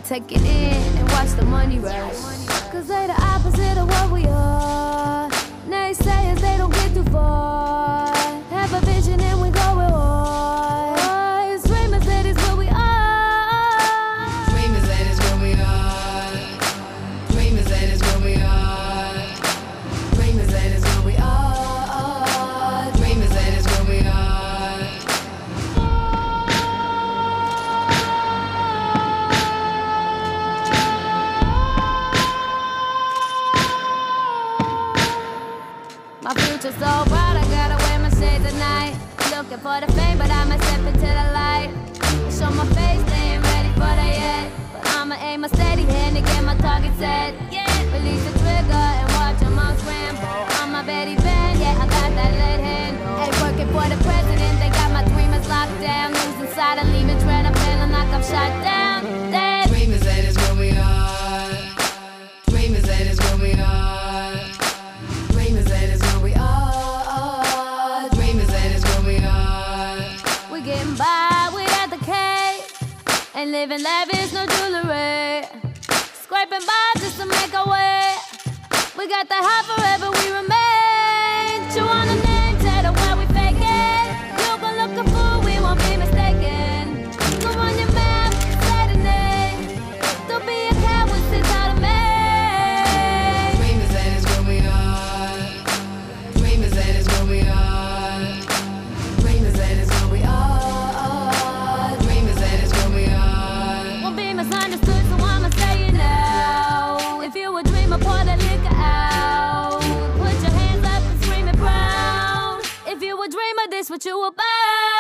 take it in and watch the money rush. Cause they the opposite of what we are. Naysayers, they don't get too far. Have a vision and we go with war. It's dreamers, that is what we are. Dreamers, that is what we are. Dreamers, that is what we are. Dreamers, that is what we are. Dreamers, that is what we are. My future's so bright, I gotta wear my shades at night. Looking for the fame, but I'ma step into the light. Show my face, they ain't ready for that yet. But I'ma aim a steady hand to get my target set. Yeah, release the trigger and watch them all scramble. I'm a Betty Band, yeah, I got that lead handle. Hey, working for the president, they got my dreamers locked down. Losing sight of leaving dread, I'm feeling like I'm shot down. Dead. Dreamers, that is what we are. Dreamers, that is what we are. Dreamers, that is what we are. Dreamers, that is what we are. We getting by without the cake. Ain't living lavish, no jewelry. Scraping by just to make our way. We got the high forever, we remain. Chew on the name, tell them where we fake it. You gon' look a fool, we won't be mistaken. Go run your mouth, say the name. Don't be a coward, sit out of me. Dreamers, that is what we are. Dreamers, that is what we are. Dreamers, that is what we are. Dreamers, that is what we are. Won't be misunderstood, so I'ma say it now. If you a dreamer, pour that liquor out. Put your hands up and scream it proud. If you a dreamer, this what you about.